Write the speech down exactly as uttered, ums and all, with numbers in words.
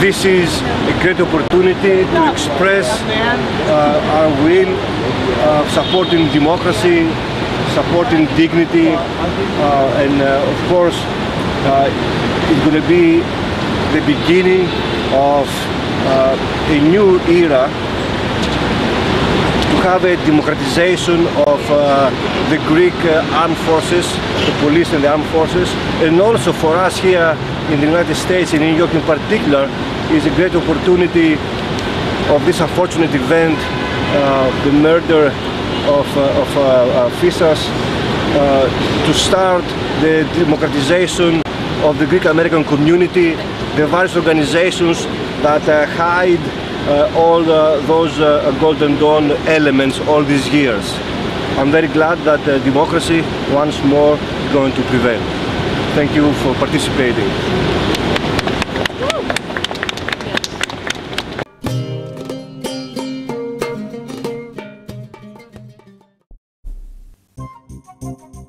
this is a great opportunity to express uh, our will, uh, supporting democracy, supporting dignity, uh, and uh, of course uh, it's going to be the beginning of uh, a new era to have a democratization of uh, the Greek uh, armed forces, the police and the armed forces, and also for us here in the United States, in New York in particular, is a great opportunity of this unfortunate event, uh, the murder of, uh, of uh, uh, Fisas, uh, to start the democratization of the Greek American community, the various organizations that uh, hide uh, all uh, those uh, Golden Dawn elements all these years. I'm very glad that uh, democracy once more is going to prevail. Thank you for participating. Thank you.